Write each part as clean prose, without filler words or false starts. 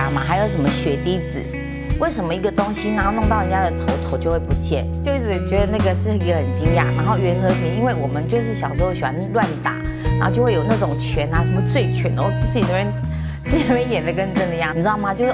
家嘛，还有什么血滴子？为什么一个东西然后弄到人家的头就会不见？就一直觉得那个是一个很惊讶。然后袁和平，因为我们就是小时候喜欢乱打，然后就会有那种拳啊，什么醉拳，然后自己那边演的跟真的一样，你知道吗？就是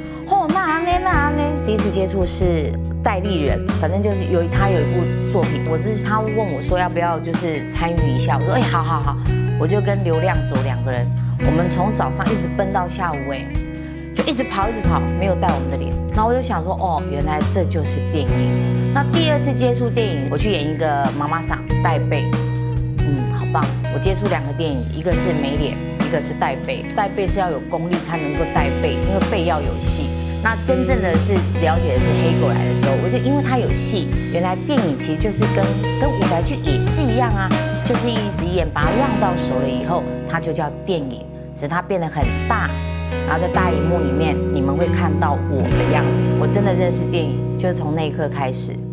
那第一次接触是戴立忍，反正就是他有一部作品，他问我说要不要就是参与一下，我说好，我就跟刘亮佐2个人，我们从早上一直奔到下午就一直跑，没有带我们的脸。然后我就想说，原来这就是电影。那第2次接触电影，我去演一个妈妈桑带背，好棒。我接触2个电影，一个是没脸，一个是带背。带背是要有功力才能够带背，因为背要有戏。那真正的是了解的是黑狗来的时候，我就因为它有戏，原来电影其实就是跟舞台剧也是一样啊，就是一直演，把它让到手了以后，它就叫电影，只是它变得很大。然后在大荧幕里面，你们会看到我的样子。我真的认识电影，就是从那一刻开始。